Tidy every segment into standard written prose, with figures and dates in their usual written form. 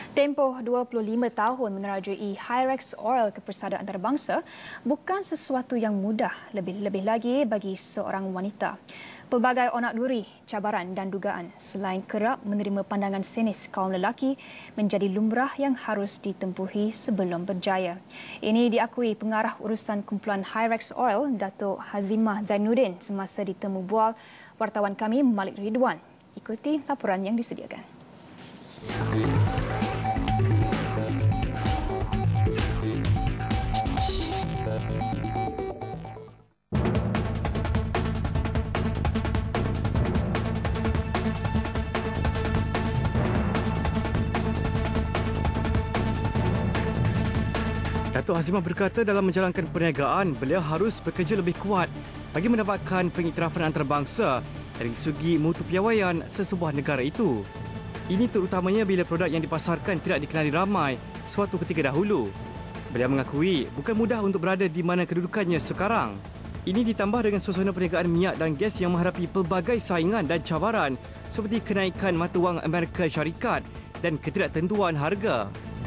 Tempoh 25 tahun menerajui Hyrex Oil ke persada antarabangsa bukan sesuatu yang mudah, lebih-lebih lagi bagi seorang wanita. Pelbagai onak duri, cabaran dan dugaan selain kerap menerima pandangan sinis kaum lelaki menjadi lumrah yang harus ditempuhi sebelum berjaya. Ini diakui pengarah urusan kumpulan Hyrex Oil, Datuk Hazimah Zainuddin semasa ditemu bual wartawan kami Malik Ridwan. Ikuti laporan yang disediakan. Datuk Hazimah berkata dalam menjalankan perniagaan, beliau harus bekerja lebih kuat bagi mendapatkan pengiktirafan antarabangsa dari segi mutu piawaian sesebuah negara itu. Ini terutamanya bila produk yang dipasarkan tidak dikenali ramai suatu ketika dahulu. Beliau mengakui bukan mudah untuk berada di mana kedudukannya sekarang. Ini ditambah dengan suasana perniagaan minyak dan gas yang menghadapi pelbagai saingan dan cabaran seperti kenaikan mata wang Amerika Syarikat dan ketidaktentuan harga.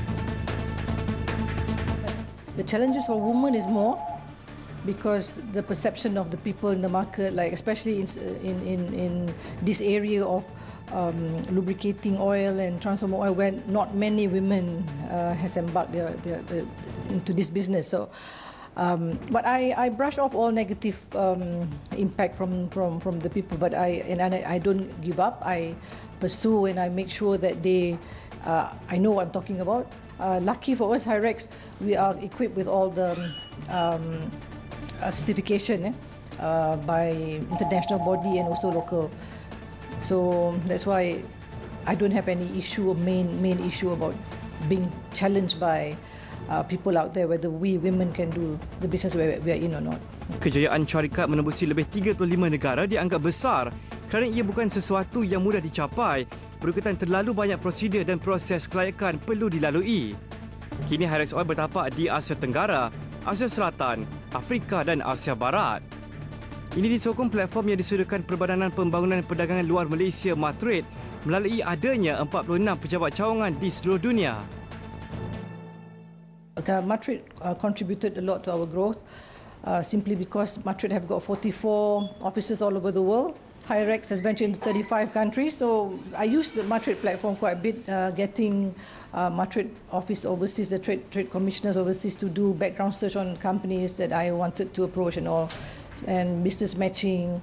The challenges for women is more because the perception of the people in the market, like especially in this area of lubricating oil and transformer oil, where not many women has embarked into this business. So, but I brush off all negative impact from the people. But I don't give up. I pursue and I make sure that I know what I'm talking about. Lucky for us, Hyrex, we are equipped with all the certification by international body and also local. So that's why I don't have any issue, main issue about being challenged by people out there, whether we women can do the business we are in or not. Kejayaan syarikat menembusi lebih 35 negara dianggap besar kerana ia bukan sesuatu yang mudah dicapai berkaitan terlalu banyak prosedur dan proses kelayakan perlu dilalui. Kini Hyrex Oil bertapak di Asia Tenggara, Asia Selatan, Afrika dan Asia Barat. Ini disokong platform yang disediakan Perbadanan Pembangunan Perdagangan Luar Malaysia MATRID melalui adanya 46 pejabat cawangan di seluruh dunia. MATRID contributed a lot to our growth simply because MATRID have got 44 offices all over the world. Hyrex has ventured into 35 countries, so I use the MATRID platform quite a bit, getting MATRID office overseas, the trade commissioners overseas to do background search on companies that I wanted to approach and all, and business matching.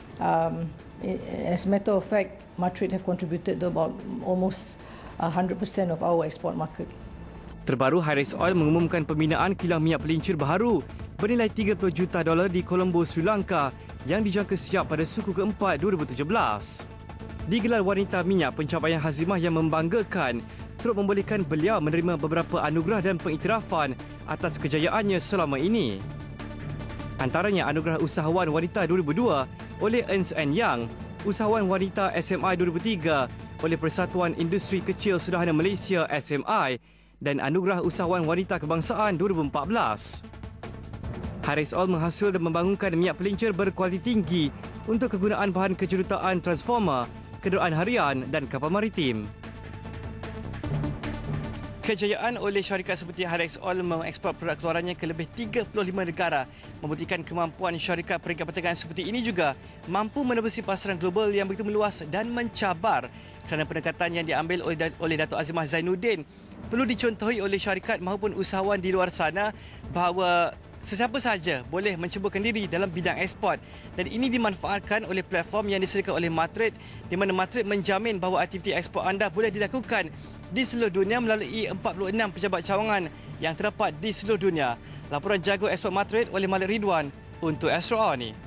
As a matter of fact, MATRID have contributed to about almost 100% of our export market. Terbaru, Hyrex Oil mengumumkan pembinaan kilang minyak pelincir baharu bernilai $30 juta di Colombo, Sri Lanka yang dijangka siap pada suku keempat 2017. Di gelar wanita minyak, pencapaian Hazimah yang membanggakan turut membolehkan beliau menerima beberapa anugerah dan pengiktirafan atas kejayaannya selama ini. Antaranya Anugerah Usahawan Wanita 2002 oleh Ernst & Young, Usahawan Wanita SMI 2003 oleh Persatuan Industri Kecil Sederhana Malaysia SMI dan Anugerah Usahawan Wanita Kebangsaan 2014. Hyrex Oil menghasil dan membangunkan minyak pelincir berkualiti tinggi untuk kegunaan bahan kejuruteraan transformer, kenderaan harian dan kapal maritim. Kejayaan oleh syarikat seperti Hyrex Oil mengekspor produk keluarannya ke lebih 35 negara membuktikan kemampuan syarikat peringkat pertengahan seperti ini juga mampu menembusi pasaran global yang begitu meluas dan mencabar kerana pendekatan yang diambil oleh Datuk Hazimah Zainuddin perlu dicontohi oleh syarikat maupun usahawan di luar sana bahawa sesiapa sahaja boleh menceburkan diri dalam bidang ekspor dan ini dimanfaatkan oleh platform yang disediakan oleh MATRID di mana MATRID menjamin bahawa aktiviti ekspor anda boleh dilakukan di seluruh dunia melalui 46 pejabat cawangan yang terdapat di seluruh dunia. Laporan jago ekspor MATRID oleh Malik Ridwan untuk Astro Hour ni.